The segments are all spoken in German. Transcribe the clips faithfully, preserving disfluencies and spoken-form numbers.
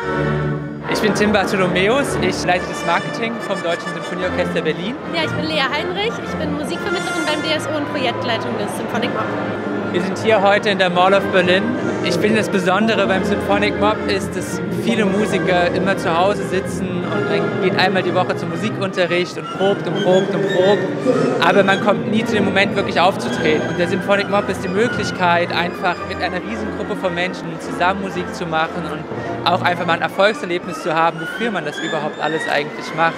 Ich bin Tim Bartholomäus, ich leite das Marketing vom Deutschen Symphonieorchester Berlin. Ja, ich bin Lea Heinrich, ich bin Musikvermittlerin beim D S O und Projektleitung des Symphonic Mob. Wir sind hier heute in der Mall of Berlin. Ich finde, das Besondere beim Symphonic Mob ist, dass viele Musiker immer zu Hause sitzen und man geht einmal die Woche zum Musikunterricht und probt und probt und probt, aber man kommt nie zu dem Moment, wirklich aufzutreten. Und der Symphonic Mob ist die Möglichkeit, einfach mit einer Riesengruppe von Menschen zusammen Musik zu machen und auch einfach mal ein Erfolgserlebnis zu haben, wofür man das überhaupt alles eigentlich macht.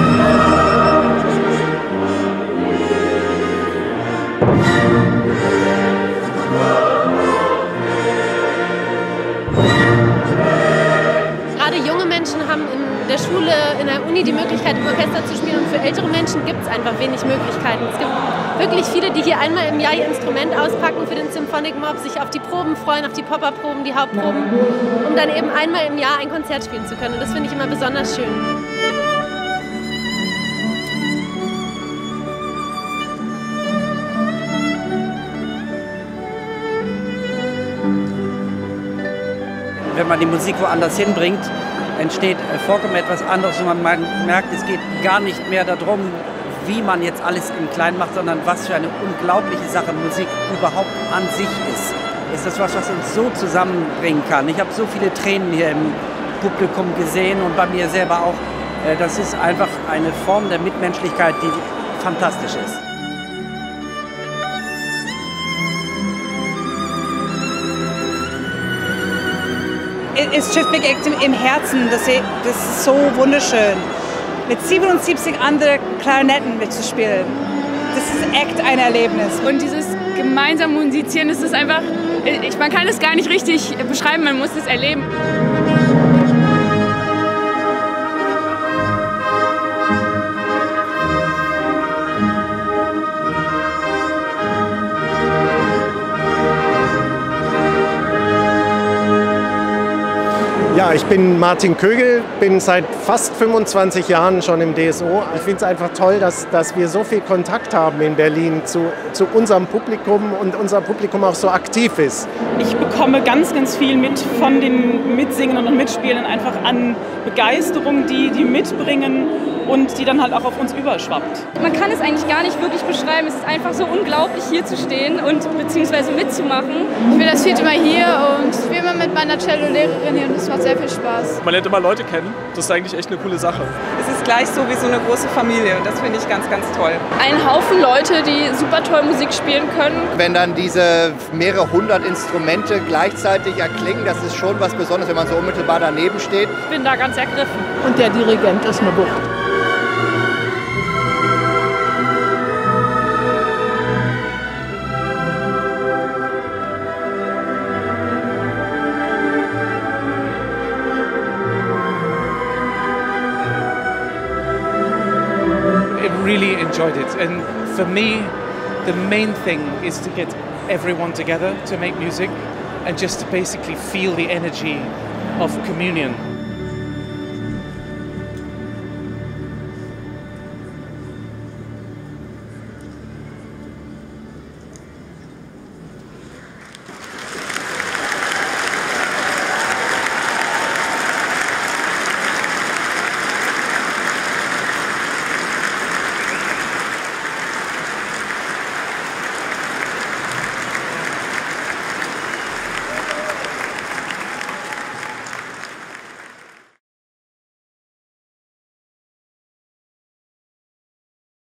Gerade junge Menschen haben in der Schule, in der Uni die Möglichkeit, im Orchester zu spielen, und für ältere Menschen gibt es einfach wenig Möglichkeiten. Es gibt wirklich viele, die hier einmal im Jahr ihr Instrument auspacken für den Symphonic Mob, sich auf die Proben freuen, auf die Pop-Up-Proben, die Hauptproben, um dann eben einmal im Jahr ein Konzert spielen zu können. Und das finde ich immer besonders schön. Wenn man die Musik woanders hinbringt, entsteht vollkommen etwas anderes und man merkt, es geht gar nicht mehr darum, wie man jetzt alles im Kleinen macht, sondern was für eine unglaubliche Sache Musik überhaupt an sich ist. Ist das was, was uns so zusammenbringen kann? Ich habe so viele Tränen hier im Publikum gesehen und bei mir selber auch. Das ist einfach eine Form der Mitmenschlichkeit, die fantastisch ist. Es bewegt im Herzen, das ist so wunderschön. Mit siebenundsiebzig anderen Klarinetten mitzuspielen, das ist echt ein Erlebnis. Und dieses gemeinsame Musizieren, das ist einfach, ich, man kann es gar nicht richtig beschreiben, man muss es erleben. Ja, ich bin Martin Kögel, bin seit fast fünfundzwanzig Jahren schon im D S O. Ich finde es einfach toll, dass, dass wir so viel Kontakt haben in Berlin zu, zu unserem Publikum und unser Publikum auch so aktiv ist. Ich bekomme ganz, ganz viel mit von den Mitsingenden und Mitspielenden, einfach an Begeisterung, die die mitbringen und die dann halt auch auf uns überschwappt. Man kann es eigentlich gar nicht wirklich beschreiben. Es ist einfach so unglaublich, hier zu stehen und beziehungsweise mitzumachen. Ich bin das vierte Mal hier und ich bin immer mit meiner Cello-Lehrerin hier und es macht sehr viel Spaß. Man lernt immer Leute kennen. Das ist eigentlich echt eine coole Sache. Es ist gleich so wie so eine große Familie und das finde ich ganz, ganz toll. Ein Haufen Leute, die super toll Musik spielen können. Wenn dann diese mehrere hundert Instrumente gleichzeitig erklingen, das ist schon was Besonderes, wenn man so unmittelbar daneben steht. Ich bin da ganz ergriffen. Und der Dirigent ist eine Wucht. Really enjoyed it, and for me the main thing is to get everyone together to make music and just to basically feel the energy of communion.